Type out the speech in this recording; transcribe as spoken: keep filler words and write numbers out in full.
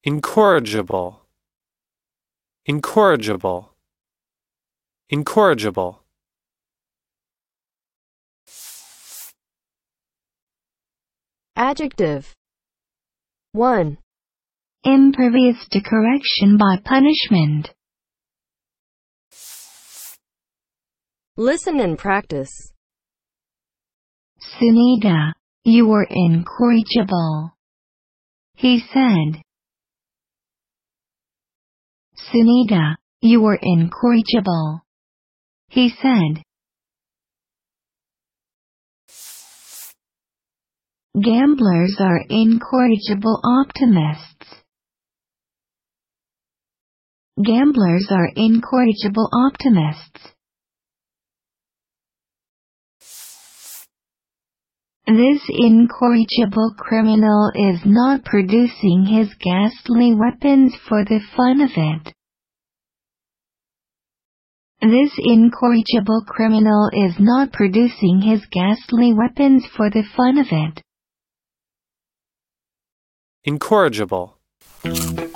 Incorrigible. Incorrigible. Incorrigible. Adjective. one. Impervious to correction by punishment. Listen and practice. Sunita, you were incorrigible. He said. Sunita, you were incorrigible. He said. Gamblers are incorrigible optimists. Gamblers are incorrigible optimists. This incorrigible criminal is not producing his ghastly weapons for the fun of it. This incorrigible criminal is not producing his ghastly weapons for the fun of it. Incorrigible.